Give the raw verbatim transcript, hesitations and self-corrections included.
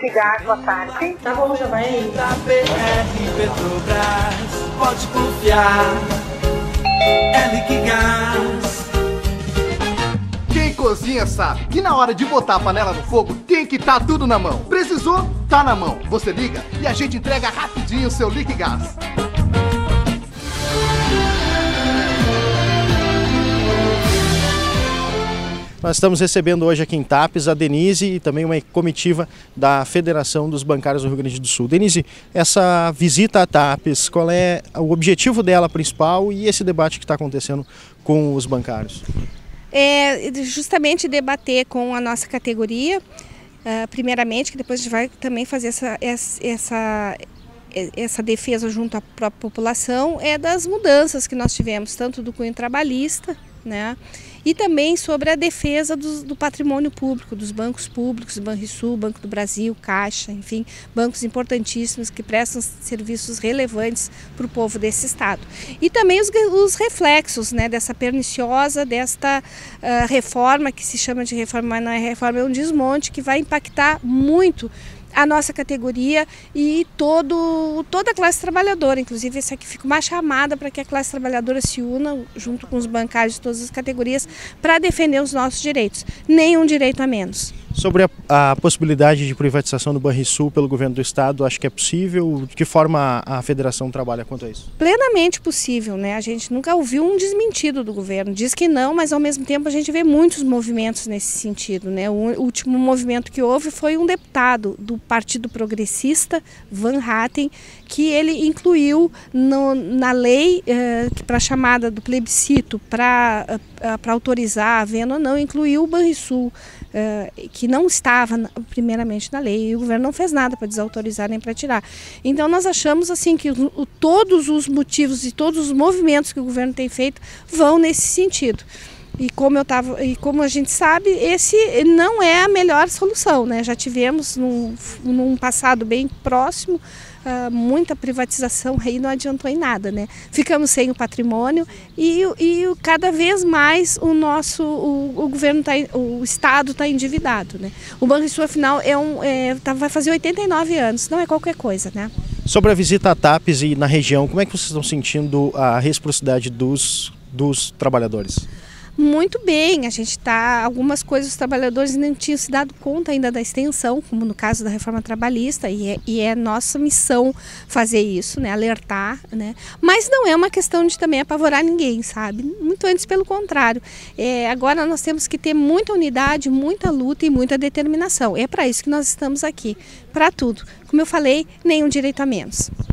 Liquigás, boa tarde. Tá bom, já vai aí. Da B R Petrobras, pode confiar, é Liquigás. Quem cozinha sabe que na hora de botar a panela no fogo tem que estar tudo na mão. Precisou? Tá na mão. Você liga e a gente entrega rapidinho o seu Liquigás. Nós estamos recebendo hoje aqui em Tapes a Denise e também uma comitiva da Federação dos Bancários do Rio Grande do Sul. Denise, essa visita a Tapes, qual é o objetivo dela principal e esse debate que está acontecendo com os bancários? É justamente debater com a nossa categoria, uh, primeiramente, que depois a gente vai também fazer essa, essa, essa defesa junto à própria população, é das mudanças que nós tivemos, tanto do cunho trabalhista, né, e também sobre a defesa do, do patrimônio público, dos bancos públicos, Banrisul, Banco do Brasil, Caixa, enfim, bancos importantíssimos que prestam serviços relevantes para o povo desse estado. E também os, os reflexos, né, dessa perniciosa, desta uh, reforma, que se chama de reforma, mas não é reforma, é um desmonte que vai impactar muito a nossa categoria e todo, toda a classe trabalhadora. Inclusive, esse aqui fica uma chamada para que a classe trabalhadora se una, junto com os bancários de todas as categorias, para defender os nossos direitos. Nenhum direito a menos. Sobre a, a possibilidade de privatização do Banrisul pelo governo do estado, acho que é possível? De que forma a, a federação trabalha quanto a isso? Plenamente possível, né? A gente nunca ouviu um desmentido do governo. Diz que não, mas ao mesmo tempo a gente vê muitos movimentos nesse sentido, né? O último movimento que houve foi um deputado do Partido Progressista, Van Hatten, que ele incluiu no, na lei eh, para a chamada do plebiscito para eh, para autorizar a venda ou não, incluiu o Banrisul, eh, que não estava primeiramente na lei, e o governo não fez nada para desautorizar nem para tirar. Então nós achamos assim que o, o, todos os motivos e todos os movimentos que o governo tem feito vão nesse sentido. E como, eu tava, e como a gente sabe, esse não é a melhor solução, né? Já tivemos num, num passado bem próximo uh, muita privatização, aí não adiantou em nada, né? Ficamos sem o patrimônio e, e cada vez mais o nosso o, o governo tá, o estado está endividado, né? O Banrisul, afinal, é um, é, tá, vai fazer oitenta e nove anos, não é qualquer coisa, né? Sobre a visita a Tapes e na região, como é que vocês estão sentindo a reciprocidade dos, dos trabalhadores? Muito bem, a gente está, algumas coisas os trabalhadores não tinham se dado conta ainda da extensão, como no caso da reforma trabalhista, e é, e é nossa missão fazer isso, né, alertar, né, mas não é uma questão de também apavorar ninguém, sabe, muito antes pelo contrário, é, agora nós temos que ter muita unidade, muita luta e muita determinação, é para isso que nós estamos aqui, para tudo, como eu falei, nenhum direito a menos.